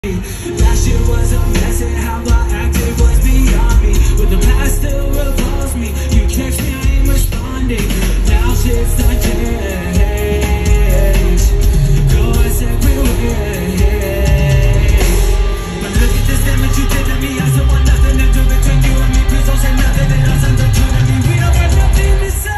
That shit was a mess and how I acted was beyond me. But the past still repulsed me. You text me, I ain't responding. Now shit's done changed. Go our separate ways. But look at this damage you did to me. I still want nothing to do between you and me. Please don't say nothing that else untrue to me. We don't have nothing to say.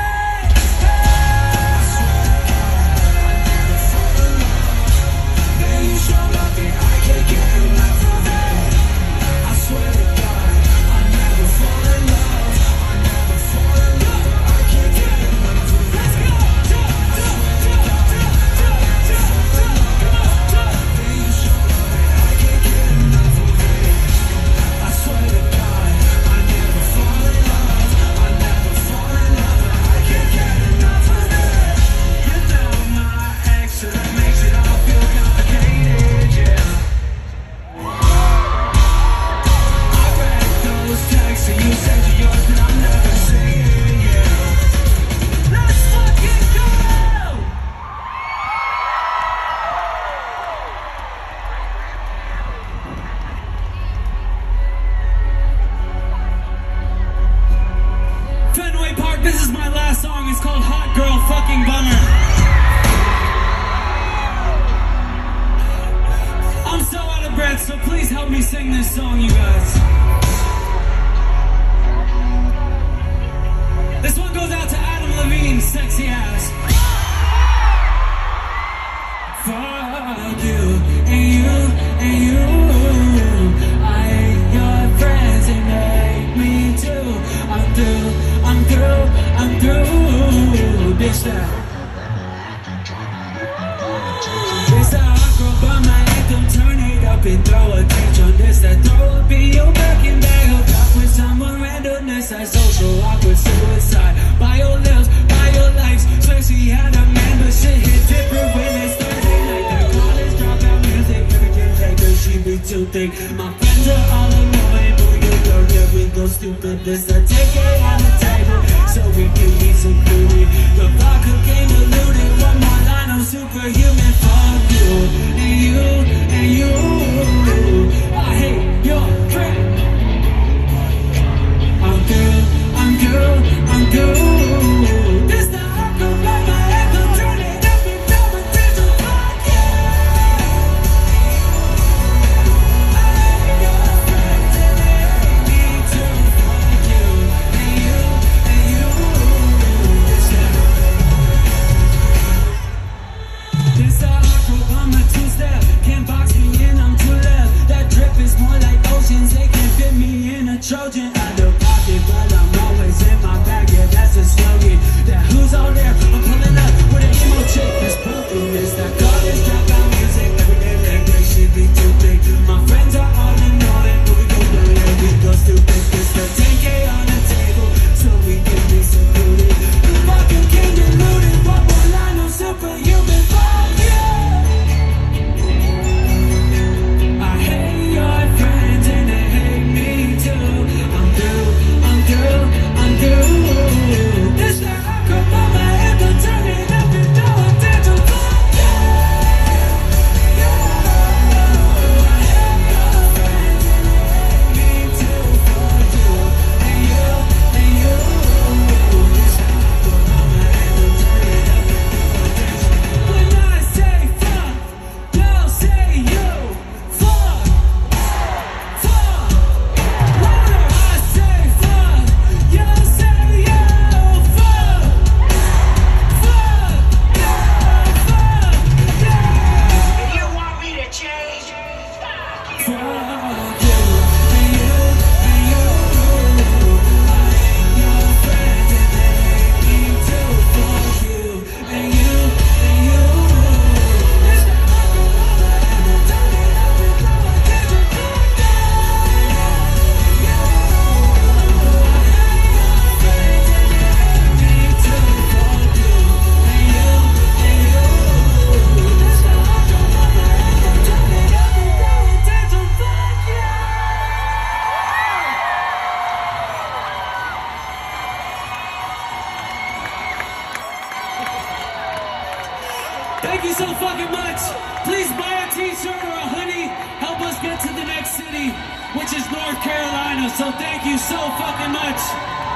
Fenway Park, this is my last song. It's called Hot Girl Fucking Bummer. I'm so out of breath, so please help me sing this song, you guys. This one goes out to Adam Levine's sexy ass. Fuck you, and you, and you. I hate your friends and they hate me too. I'm through, I'm through, I'm through. Bitch that. It's that hot girl by my anthem. Turn it up and throw a tantrum on this. That throw up in your Birkin bag. Hook up with someone randomness. That social awkward suicide. By your lips, by your likes. Swear she had a man, but shit hit different when it's Thursday night. That college dropout music. Never can take her, she be too thick. My friends are all annoying. But you go, yeah, we go stupid. This I take it on the table. So we can be secluded. The vodka game diluted. One more line, I'm superhuman. Fuck you, and you, and you. I hate your friend. I'm good, I'm good, I'm good. This the hot girl by my anthem. Turn it up and throw it to the fuck yeah. I hate your friends and they hate me too. Fuck you, and you, and you. This the hot girl by my two-step. Can't box me in, I'm which is North Carolina. So thank you so fucking much.